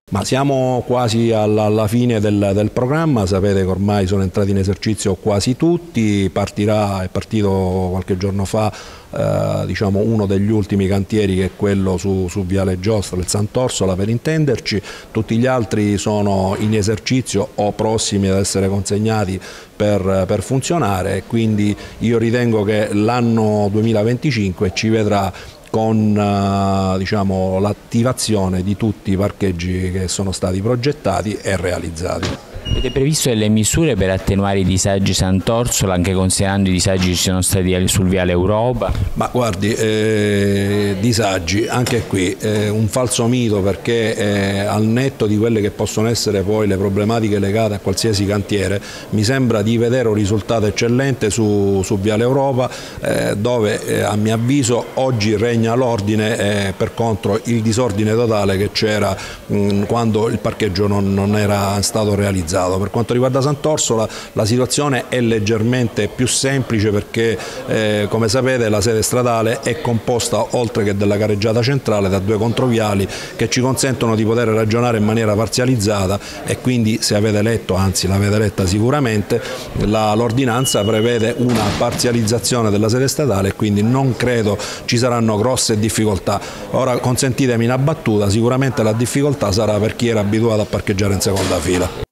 Ma siamo quasi alla fine del programma, sapete che ormai sono entrati in esercizio quasi tutti, è partito qualche giorno fa diciamo uno degli ultimi cantieri, che è quello su Viale Giostra, il Sant'Orsola per intenderci. Tutti gli altri sono in esercizio o prossimi ad essere consegnati per funzionare, quindi io ritengo che l'anno 2025 ci vedrà con diciamo, l'attivazione di tutti i parcheggi che sono stati progettati e realizzati. Avete previsto delle misure per attenuare i disagi Sant'Orsola, anche considerando i disagi che ci sono stati sul Viale Europa? Ma guardi, disagi, anche qui un falso mito, perché al netto di quelle che possono essere poi le problematiche legate a qualsiasi cantiere, mi sembra di vedere un risultato eccellente su Viale Europa, dove a mio avviso oggi regna l'ordine, per contro il disordine totale che c'era quando il parcheggio non era stato realizzato. Per quanto riguarda Sant'Orsola la situazione è leggermente più semplice, perché come sapete la sede stradale è composta, oltre che della careggiata centrale, da due controviali che ci consentono di poter ragionare in maniera parzializzata, e quindi, se avete letto, anzi l'avete letta sicuramente, l'ordinanza prevede una parzializzazione della sede stradale, e quindi non credo ci saranno grosse difficoltà. Ora consentitemi una battuta: sicuramente la difficoltà sarà per chi era abituato a parcheggiare in seconda fila.